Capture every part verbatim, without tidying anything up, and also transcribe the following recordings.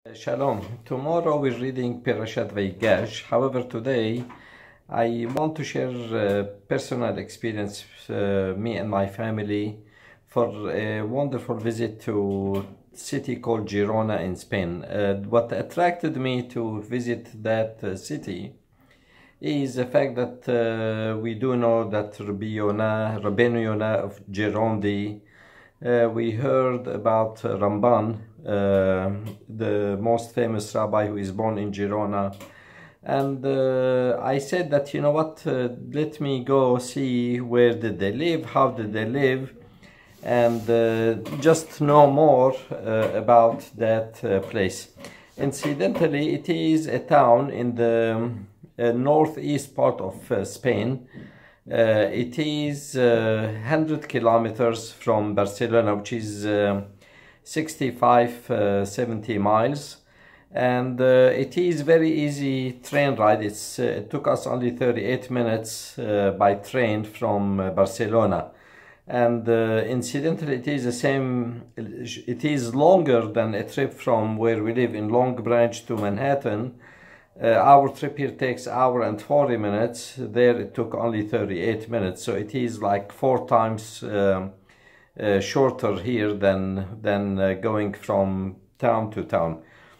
Shalom. Tomorrow we're reading Perashat Vaygash. However, today I want to share a personal experience, uh, me and my family, for a wonderful visit to a city called Girona in Spain. Uh, what attracted me to visit that uh, city is the fact that uh, we do know that Rabbi Yonah, Rabbeinu Yonah of Girondi, uh, we heard about uh, Ramban, uh, the most famous rabbi who is born in Girona. And uh, I said that, you know what, uh, let me go see where did they live, how did they live, and uh, just know more uh, about that uh, place. Incidentally, it is a town in the uh, northeast part of uh, Spain. Uh, it is uh, one hundred kilometers from Barcelona, which is uh, sixty-five, uh, seventy miles. And uh, it is very easy train ride. It's, uh, it took us only thirty-eight minutes uh, by train from uh, Barcelona. And uh, incidentally, it is the same, it is longer than a trip from where we live in Long Branch to Manhattan. Uh, our trip here takes hour and forty minutes. There it took only thirty-eight minutes. So it is like four times um, uh, shorter here than, than uh, going from town to town.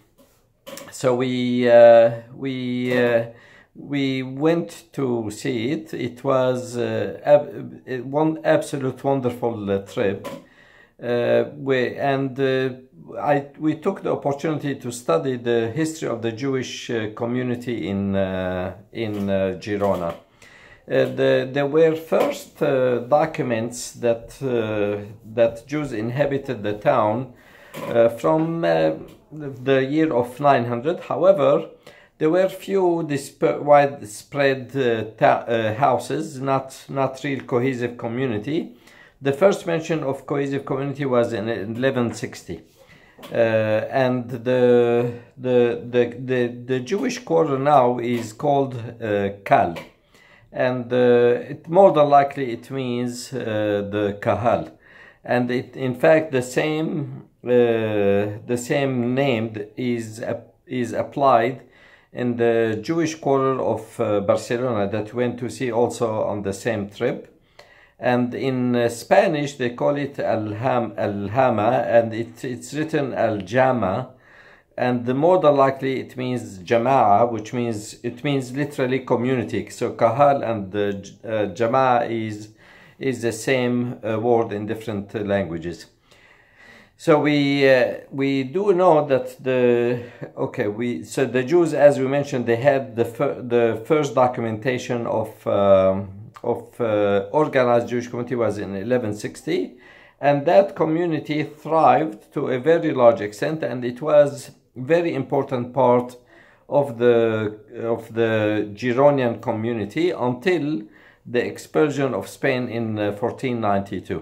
So we uh, we uh, we went to see it. It was uh, ab one absolute wonderful uh, trip, uh, we, and uh, I we took the opportunity to study the history of the Jewish uh, community in uh, in uh, Girona. Uh, the, there were first uh, documents that uh, that Jews inhabited the town uh, from uh, the year of nine hundred. However, there were few widespread uh, uh, houses, not not real cohesive community. The first mention of cohesive community was in eleven sixty, uh, and the, the the the the Jewish quarter now is called uh, Kal, and uh, it, more than likely it means uh, the Kahal, and it in fact the same. Uh, the same name is uh, is applied in the Jewish quarter of uh, Barcelona that we went to see also on the same trip. And in uh, Spanish they call it Al-Ham, Al-Hama, and it, it's written Al-Jama, and the more than likely it means Jama'a, which means it means literally community. So Kahal and uh, uh, Jama'a is is the same uh, word in different uh, languages. So we uh, we do know that the okay we so the Jews, as we mentioned, they had the fir the first documentation of um, of uh, organized Jewish community was in eleven sixty, and that community thrived to a very large extent, and it was very important part of the of the Gironian community until the expulsion of Spain in uh, fourteen ninety-two.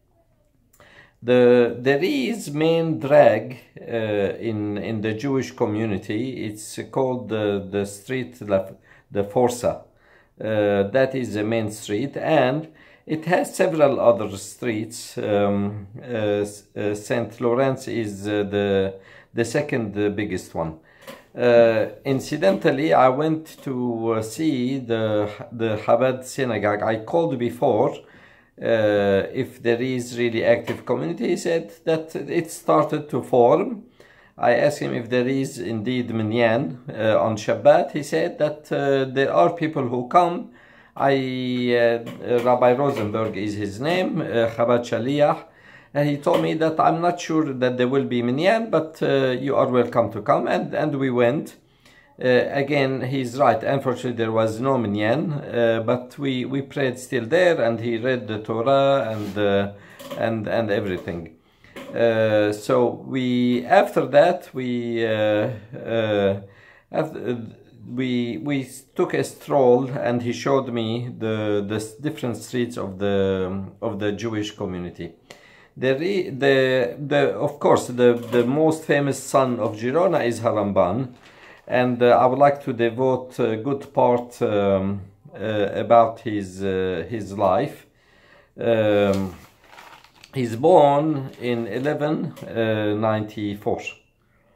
The, there is main drag uh, in, in the Jewish community. It's called the, the street, the Forza. Uh, that is the main street, and it has several other streets. Um, uh, uh, Saint Lawrence is uh, the, the second uh, biggest one. Uh, incidentally, I went to uh, see the, the Chabad synagogue. I called before Uh, if there is really active community. He said that it started to form. I asked him if there is indeed minyan uh, on Shabbat. He said that uh, there are people who come. I uh, Rabbi Rosenberg is his name, uh, Chabad Shaliach, and he told me that I'm not sure that there will be minyan, but uh, you are welcome to come, and and we went. Uh, again, he's right. Unfortunately, there was no minyan, uh, but we we prayed still there, and he read the Torah and uh, and and everything. Uh, so we after that we uh, uh, after, uh, we we took a stroll, and he showed me the the different streets of the of the Jewish community. The the the of course the the most famous son of Girona is Haramban. And uh, I would like to devote a good part um, uh, about his uh, his life. Um, he's born in eleven ninety-four,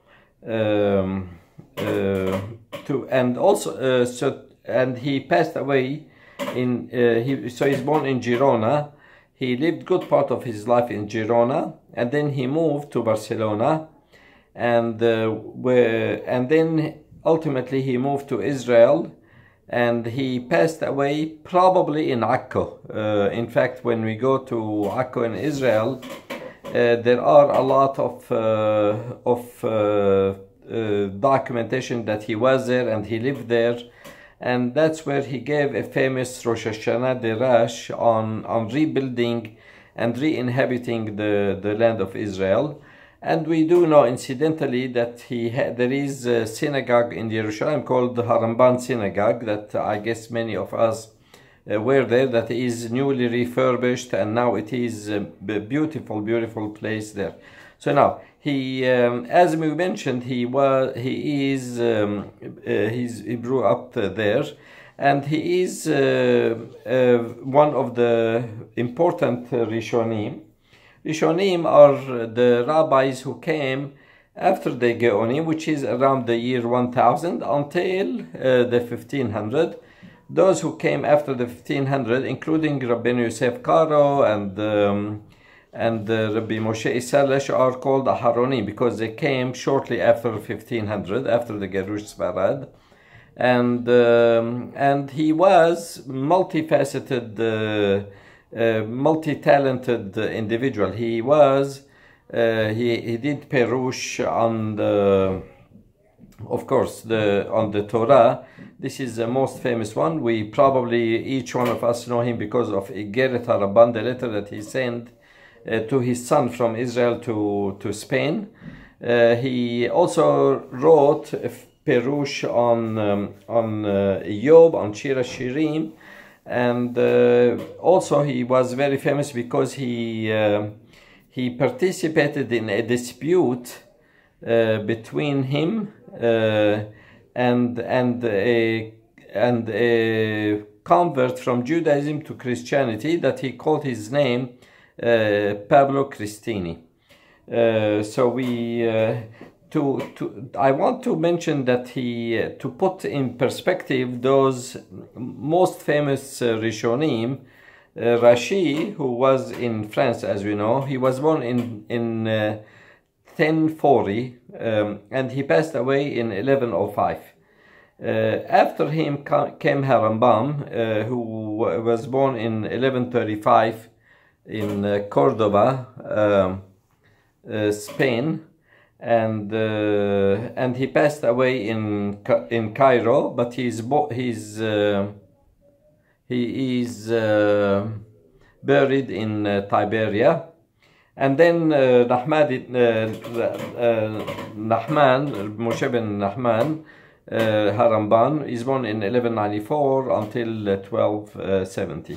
um, uh, to and also uh, so and he passed away in uh, he so he's born in Girona. He lived good part of his life in Girona, and then he moved to Barcelona, and uh, where and then ultimately he moved to Israel, and he passed away probably in Akko. Uh, in fact, when we go to Akko in Israel, uh, there are a lot of uh, of uh, uh, documentation that he was there and he lived there, and that's where he gave a famous Rosh Hashanah Derash on on rebuilding and re-inhabiting the the land of Israel. And we do know, incidentally, that he had, there is a synagogue in Jerusalem called the Haramban Synagogue that I guess many of us uh, were there, that is newly refurbished, and now it is a beautiful, beautiful place there. So now, he, um, as we mentioned, he was, he is, um, uh, he's, he grew up uh, there, and he is uh, uh, one of the important uh, Rishonim. Rishonim are the rabbis who came after the Gaonim, which is around the year one thousand until uh, the fifteen hundred. Those who came after the fifteen hundred, including Rabbi Yosef Karo and um, and uh, Rabbi Moshe Isalesh, are called Aharonim because they came shortly after fifteen hundred, after the Gerush Sfarad. And um, and he was multifaceted. Uh, Uh, multi-talented uh, individual. He was, uh, he, he did Perush on the, of course, the on the Torah. This is the most famous one. We probably, each one of us know him because of Igeret HaRabban, the letter that he sent uh, to his son from Israel to, to Spain. Uh, he also wrote Perush on, um, on uh, Job, on Shira Shirim. And uh, also he was very famous because he uh, he participated in a dispute uh, between him uh, and and a and a convert from Judaism to Christianity that he called his name uh, Pablo Cristini. Uh, so we. Uh, To, to, I want to mention that he, uh, to put in perspective those most famous uh, Rishonim, uh, Rashi, who was in France, as we know, he was born in, in uh, ten forty um, and he passed away in eleven oh five. Uh, after him came Harambam, uh, who was born in eleven thirty-five in uh, Cordoba, um, uh, Spain. And uh, and he passed away in in Cairo, but he's he's uh, he is uh, buried in uh, Tiberia. And then uh, Nahman, uh, uh, Nahman, Moshe ben Nahman uh, Haramban is born in eleven ninety-four until uh, twelve seventy.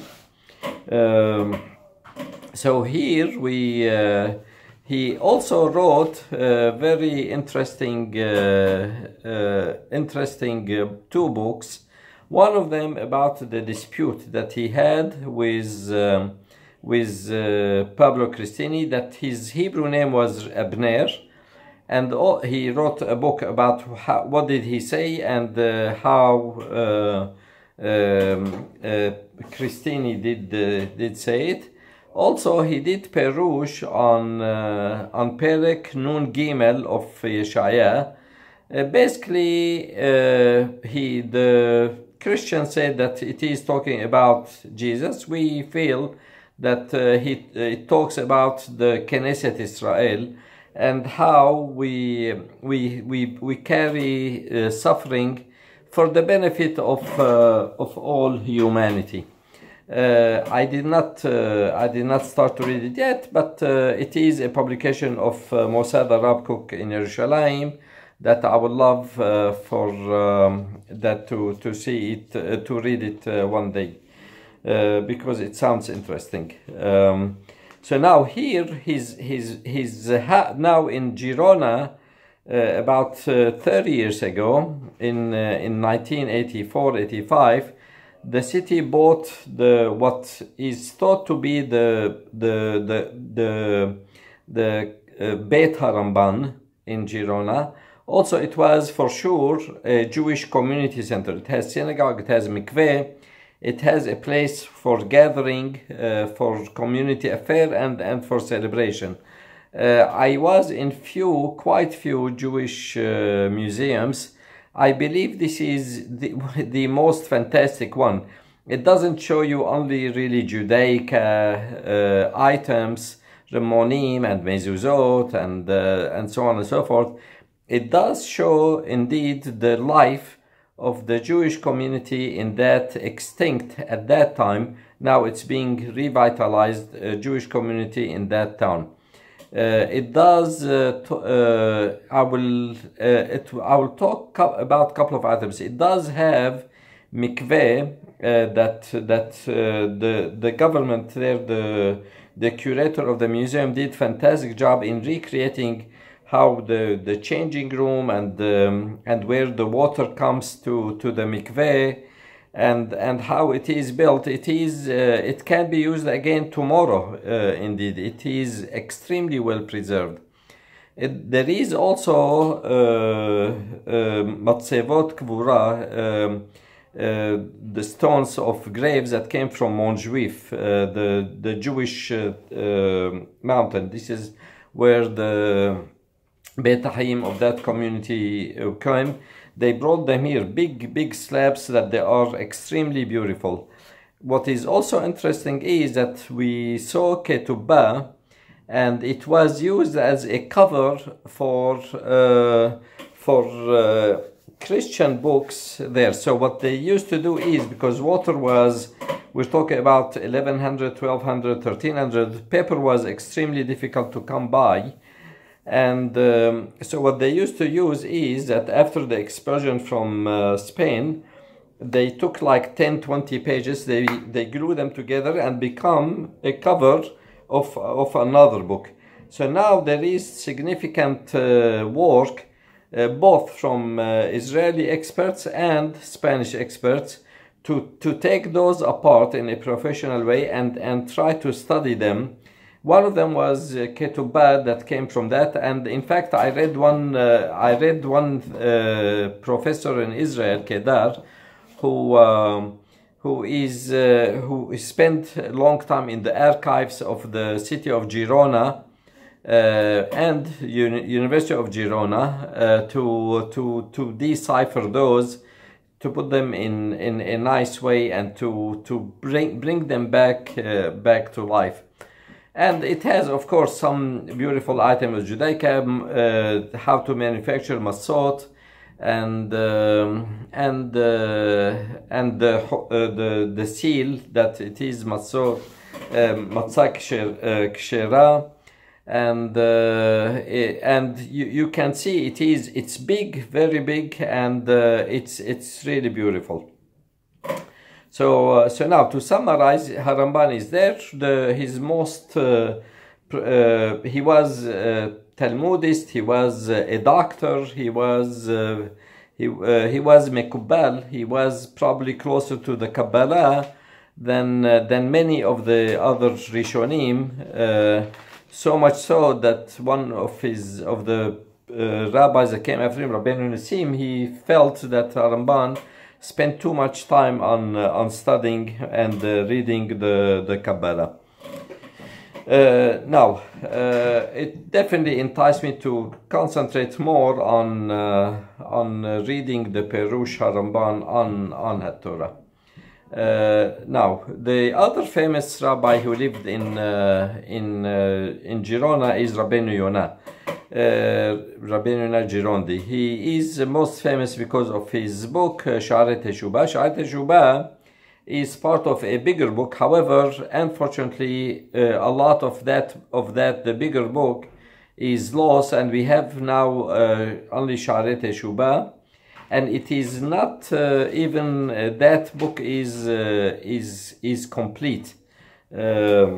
Um, so here we. Uh, He also wrote uh, very interesting, uh, uh, interesting uh, two books. One of them about the dispute that he had with um, with uh, Pablo Cristini, that his Hebrew name was Abner, and all, he wrote a book about how, what did he say and uh, how uh, um, uh, Cristini did uh, did say it. Also, he did Perush on uh, on Perek Nun Gimel of Yeshaya. Uh, basically, uh, he the Christians said that it is talking about Jesus. We feel that uh, he it talks about the Knesset Israel and how we we we we carry uh, suffering for the benefit of uh, of all humanity. Uh, I did not uh, I did not start to read it yet, but uh, it is a publication of uh, Mossad Arab Cook in Jerusalem that I would love uh, for um, that to to see it uh, to read it uh, one day uh, because it sounds interesting. Um, so now here he's he's he's uh, now in Girona uh, about uh, thirty years ago in uh, in nineteen eighty-four eighty-five. The city bought the what is thought to be the the the the, the uh, Beit Haramban in Girona, Also, it was for sure a Jewish community center. It has synagogue, it has mikveh, it has a place for gathering, uh, for community affair and, and for celebration. Uh, I was in few, quite few Jewish uh, museums. I believe this is the, the most fantastic one. It doesn't show you only really Judaic uh, uh, items, Remonim and Mezuzot and, uh, and so on and so forth. It does show indeed the life of the Jewish community in that extinct at that time. Now it's being revitalized, uh, Jewish community in that town. Uh, it does, uh, uh, I, will, uh, it, I will talk about a couple of items. It does have mikveh uh, that, that uh, the, the government there, the, the curator of the museum did fantastic job in recreating how the, the changing room and, um, and where the water comes to, to the mikveh, and and how it is built. It is uh, it can be used again tomorrow. Uh, indeed, it is extremely well preserved. It, there is also matzevot uh, kvura, uh, um, uh, the stones of graves that came from Montjuif, uh, the the Jewish uh, uh, mountain. This is where the Beit Haim of that community uh, came. They brought them here, big, big slabs that they are extremely beautiful. What is also interesting is that we saw ketubah, and it was used as a cover for, uh, for uh, Christian books there. So what they used to do is, because water was, we're talking about eleven hundred, twelve hundred, thirteen hundred, paper was extremely difficult to come by. And um, so what they used to use is that after the expulsion from uh, Spain, they took like ten, twenty pages, they, they glue them together and become a cover of, of another book. So now there is significant uh, work, uh, both from uh, Israeli experts and Spanish experts, to, to take those apart in a professional way and, and try to study them. One of them was uh, ketubah that came from that, and in fact I read one. Uh, I read one uh, professor in Israel, Kedar, who um, who is uh, who spent a long time in the archives of the city of Girona uh, and Uni University of Girona uh, to to to decipher those, to put them in in a nice way, and to to bring bring them back uh, back to life. And it has, of course, some beautiful items of Judaica, uh, how to manufacture matzot, and um, and uh, and the, uh, the the seal that it is matzot, um, matzah kshera, and uh, and you you can see it is it's big, very big, and uh, it's it's really beautiful. So, uh, so now to summarize, Haramban is there. The, his most, uh, uh, he was a Talmudist, he was a doctor, he was, uh, he, uh, he was Mekubal, he was probably closer to the Kabbalah than, uh, than many of the other Rishonim, uh, so much so that one of his, of the uh, rabbis that came after him, Rabbeinu Nassim, he felt that Haramban spent too much time on uh, on studying and uh, reading the the Kabbalah. Uh, now, uh, it definitely enticed me to concentrate more on uh, on uh, reading the Perush Haramban on on HaTorah. Uh, now, the other famous rabbi who lived in uh, in uh, in Girona is Rabbeinu Yonah. Uh, Rabbeinu Yonah Girondi. He is most famous because of his book uh, Sha'arei Teshubah. Sha'arei Teshubah is part of a bigger book. However, unfortunately, uh, a lot of that of that the bigger book is lost, and we have now uh, only Sha'arei Teshubah, and it is not uh, even uh, that book is uh, is is complete. Uh,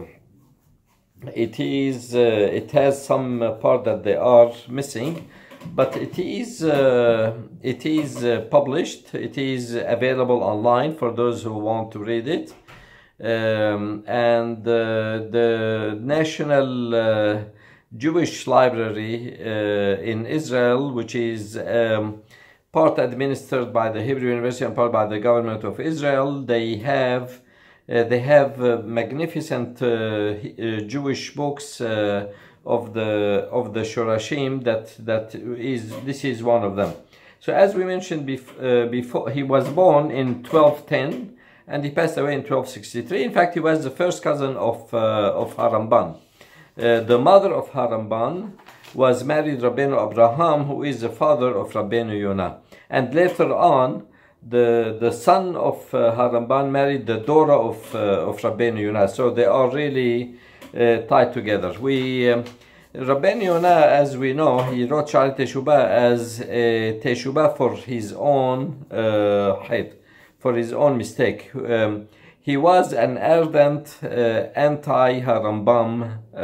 It is. Uh, it has some uh, part that they are missing, but it is. Uh, it is uh, published. It is available online for those who want to read it, um, and uh, the national uh, Jewish library uh, in Israel, which is um, part administered by the Hebrew University and part by the government of Israel. They have uh, they have uh, magnificent uh, uh, Jewish books uh, of the of the Shorashim. That that is this is one of them. So as we mentioned bef uh, before, he was born in twelve ten and he passed away in twelve sixty-three. In fact, he was the first cousin of uh, of Haramban. Uh, the mother of Haramban was married Rabbeinu Abraham, who is the father of Rabbeinu Yonah. And later on, the the son of uh, Haramban married the daughter of uh, of Rabbeinu Yonah. So they are really uh, tied together. We um, Rabbeinu Yonah, as we know, he wrote Sha'ar Teshubah as a Teshubah for his own uh, hate, for his own mistake. Um, He was an ardent uh, anti-Harambam uh,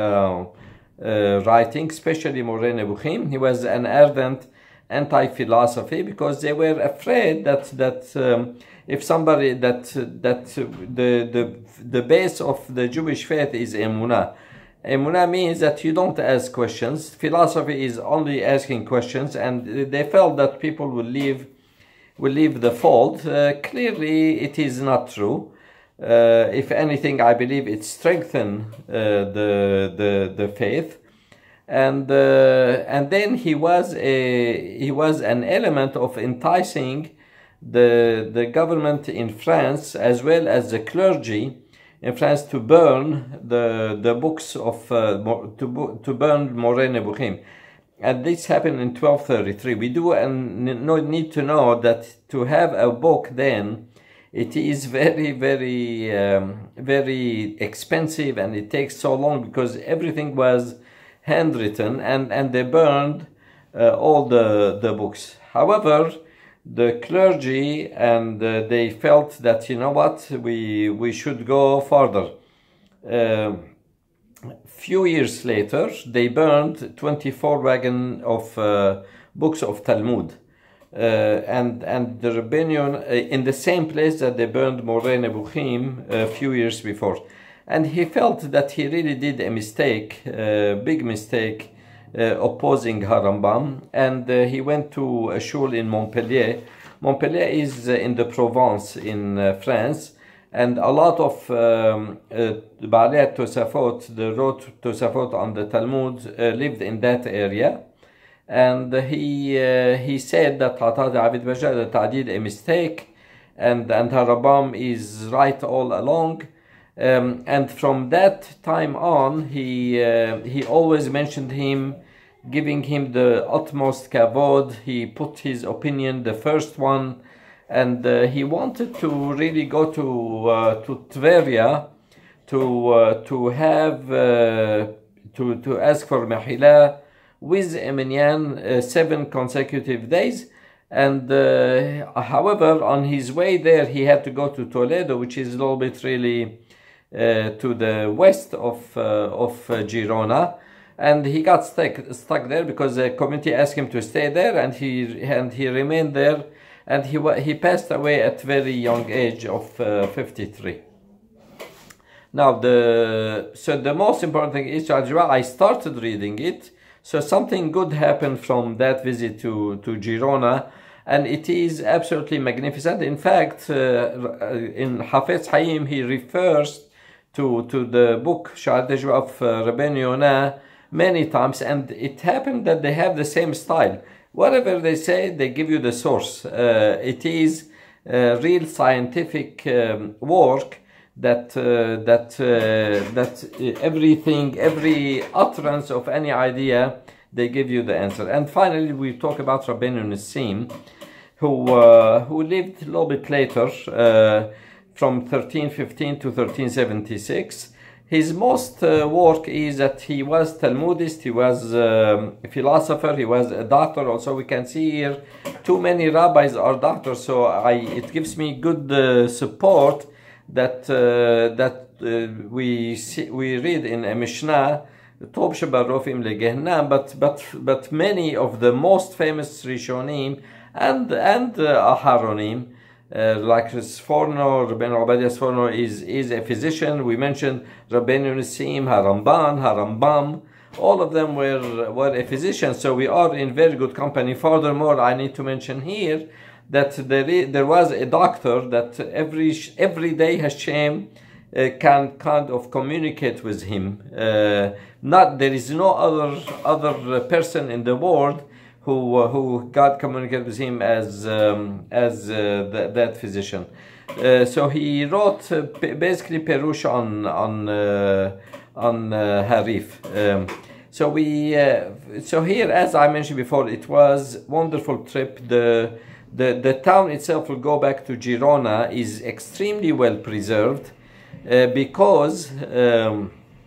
uh, writing, especially Moreh Nebuchim. He was an ardent anti-philosophy because they were afraid that that um, if somebody that that the the the base of the Jewish faith is emunah. Emunah means that you don't ask questions. Philosophy is only asking questions, and they felt that people will leave will leave the fold. Uh, clearly, it is not true. Uh, if anything, I believe it strengthened uh, the the the faith, and uh, and then he was a he was an element of enticing the the government in France as well as the clergy in France to burn the the books of uh, to to burn Moreh Nebuchim, and this happened in twelve thirty-three. We do and no need to know that to have a book then, it is very, very, um, very expensive, and it takes so long because everything was handwritten, and, and they burned uh, all the, the books. However, the clergy, and uh, they felt that, you know what, we, we should go further. Uh, few years later, they burned twenty-four wagons of uh, books of Talmud. Uh, and and the Rebellion uh, in the same place that they burned Moreh Nebuchim a few years before, and he felt that he really did a mistake, a big mistake, uh, opposing Harambam, and uh, he went to a shul in Montpellier. Montpellier is uh, in the Provence in uh, France, and a lot of um, uh, Baalei Tosafot, the wrote Tosafot on the Talmud, uh, lived in that area. And he uh, he said that Atat Avid Bashar, that I did a mistake, and and Harambam is right all along. Um, and from that time on, he uh, he always mentioned him, giving him the utmost kavod. He put his opinion the first one, and uh, he wanted to really go to uh, to Tveria to uh, to have uh, to to ask for Mehila with a minyan uh, seven consecutive days. And uh, however, on his way there, he had to go to Toledo, which is a little bit really uh, to the west of uh, of uh, Girona, and he got stuck stuck there because the community asked him to stay there, and he and he remained there, and he he passed away at very young age of uh, fifty-three. Now the so the most important thing is I started reading it. So something good happened from that visit to, to Girona, and it is absolutely magnificent. In fact, uh, in Hafez Hayim, he refers to, to the book Sha'ar Teshuvah of uh, Rabbeinu Yonah many times, and it happened that they have the same style. Whatever they say, they give you the source. Uh, it is uh, real scientific um, work that uh, that uh, that everything, every utterance of any idea, they give you the answer. And finally, we talk about Rabbeinu Nissim, who uh, who lived a little bit later, uh, from thirteen fifteen to thirteen seventy-six. His most uh, work is that he was Talmudist, he was um, a philosopher, he was a doctor. Also, we can see here too many rabbis are doctors, so I it gives me good uh, support that uh, that uh, we see, we read in a Mishnah, Tob Shebarofim Legehna, but but but many of the most famous Rishonim and and uh, Aharonim, uh, like Sforno, Rabbeinu Obadia Sforno is is a physician. We mentioned Rabbeinu Nissim, Haramban, Harambam. all of them were, were a physician, so we are in very good company. Furthermore, I need to mention here that there, there was a doctor that every, every day Hashem uh, can kind of communicate with him. Uh, not, there is no other, other person in the world who, uh, who God communicated with him as, um, as uh, th that physician. Uh, so he wrote uh, basically Perush on, on, uh, on uh, Harif. Um, so we, uh, so here, as I mentioned before, it was wonderful trip. The, the, the town itself, will go back to Girona, is extremely well preserved uh, because, um,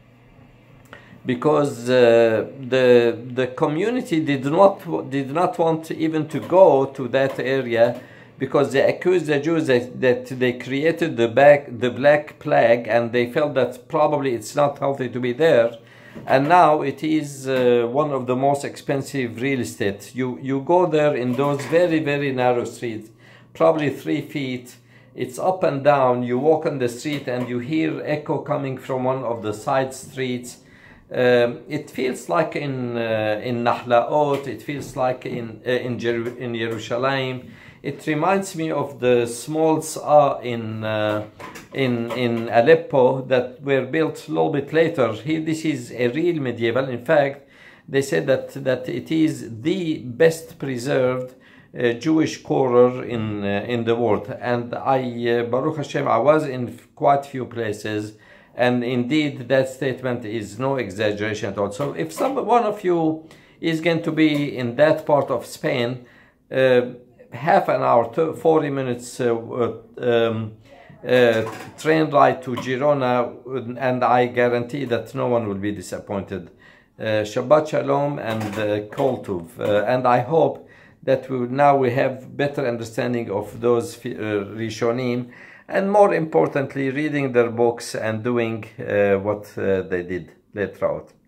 because uh, the, the community did not, did not want even to go to that area, because they accused the Jews that, that they created the, back, the Black Plague, and they felt that probably it's not healthy to be there. And now it is uh, one of the most expensive real estate. You, you go there in those very, very narrow streets, probably three feet. It's up and down. You walk on the street and you hear echo coming from one of the side streets. Um, it feels like in, uh, in Nahlaot, it feels like in, uh, in, Jer in Jerusalem. It reminds me of the small Sa'a in, uh, in, in Aleppo that were built a little bit later. Here, this is a real medieval. In fact, they said that, that it is the best preserved uh, Jewish quarter in, uh, in the world. And I, uh, Baruch Hashem, I was in quite a few places, and indeed that statement is no exaggeration at all. So if some one of you is going to be in that part of Spain, uh, half an hour, forty minutes uh, um, uh, train ride to Girona, and I guarantee that no one will be disappointed. Uh, Shabbat Shalom and uh, Kol Tuv. Uh, and I hope that we, now we have better understanding of those uh, Rishonim, and more importantly, reading their books and doing uh, what uh, they did. Later out.